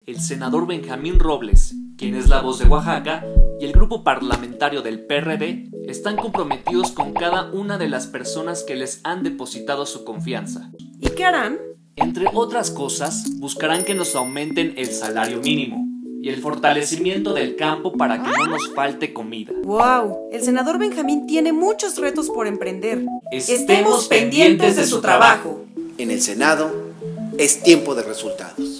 el senador Benjamín Robles, quien es la voz de Oaxaca, y el grupo parlamentario del PRD están comprometidos con cada una de las personas que les han depositado su confianza. ¿Y qué harán? Entre otras cosas, buscarán que nos aumenten el salario mínimo y el fortalecimiento del campo para que no nos falte comida. ¡Wow! El senador Benjamín tiene muchos retos por emprender. Estemos pendientes de su trabajo. En el Senado es tiempo de resultados.